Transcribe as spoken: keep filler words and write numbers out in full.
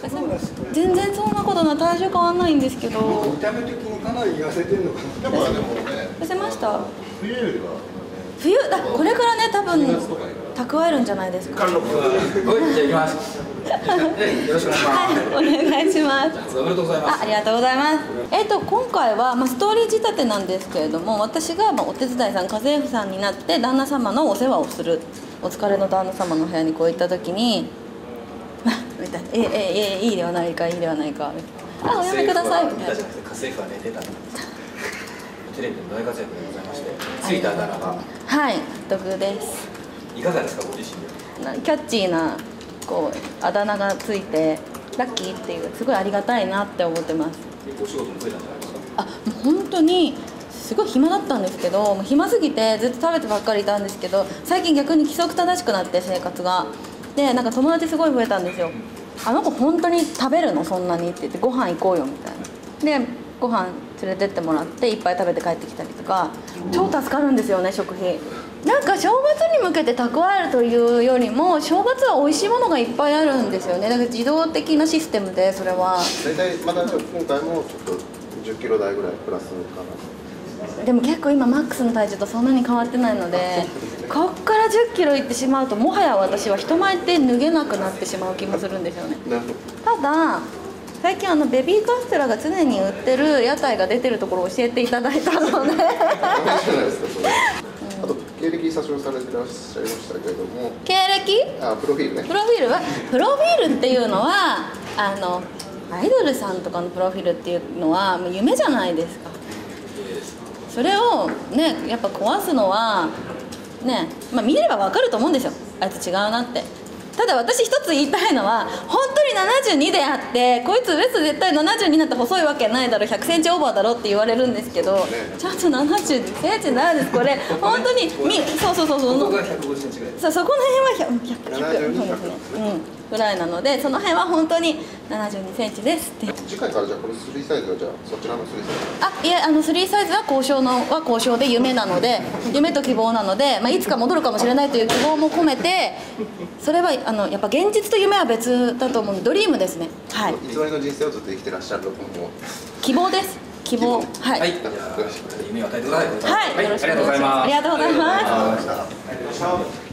全然そんなことない、体重変わんないんですけど。 見た目的にかなり痩せてるのかな。 痩せました。 冬よりは冬だ、これからね、多分蓄えるんじゃないですか。 貫禄。はい、じゃあ行きます。よろしくお願いします。 はい、お願いします。 おめでとうございます。 あ、ありがとうございます。えっと今回はまあストーリー仕立てなんですけれども、私がまあお手伝いさん、家政婦さんになって旦那様のお世話をする。お疲れの旦那様の部屋にこう行った時に、みたいな、ええええいいではないか、いいではないか。あ、おやめくださいみたいな。 家政婦は寝てた。テレビでも大活躍でございまして、ついたあだ名が。 はい、毒です。 いかがですか、ご自身で。 キャッチーなこうあだ名がついてラッキーっていう、すごいありがたいなって思ってます。 お仕事も増えたんじゃないですか。 あ、もう本当にすごい暇だったんですけど、もう暇すぎてずっと食べてばっかりいたんですけど、最近逆に規則正しくなって生活が。で、なんか友達すごい増えたんですよ。あの子本当に食べるのそんなにって言って、ご飯行こうよみたいな。でご飯連れてってもらっていっぱい食べて帰ってきたりとか、超助かるんですよね、食費。なんか正月に向けて蓄えるというよりも、正月は美味しいものがいっぱいあるんですよね。だから自動的なシステムで、それは大体また今回もちょっとじゅっキロ台ぐらいプラスかな。 でも結構今マックスの体重とそんなに変わってないので、こっからじゅっキロいってしまうと、もはや私は人前って脱げなくなってしまう気もするんですよね。ただ最近あのベビーカステラが常に売ってる屋台が出てるところを教えていただいたのであと経歴詐称されてらっしゃいましたけれども、 経歴あ、プロフィールね。 プロフィールはプロフィールっていうのはあのアイドルさんとかのプロフィールっていうのはもう夢じゃないですか。それをね、やっぱ壊すのはね、まあ見れば分かると思うんですよ、あいつ違うなって。ただ私一つ言いたいのは、本当にななじゅうにであって、こいつウエスト絶対ななじゅうにになって細いわけないだろ、ひゃくセンチオーバーだろって言われるんですけど、ちゃんとななじゅうにセンチなんです。これ本当にみそうそうそうそう、 僕がひゃくごじゅっセンチぐらい。 そう、そこの辺はひゃく、ひゃく、ひゃく、そうですね、うん、ぐらいなので、その辺は本当にななじゅうにセンチですって。 次回からじゃあこれスリーサイズはじゃあそちらのスリーサイズ。 あ、いえ、あのスリーサイズは交渉のは交渉で夢なので、夢と希望なので、まあ、いつか戻るかもしれないという希望も込めて、それはあのやっぱ現実と夢は別だと思うので、ドリームですね。はい。 偽りの人生をずっと生きてらっしゃると思う。 希望です。希望。はい。 はい。夢を与えてください。 はい。よろしくお願いします。ありがとうございます。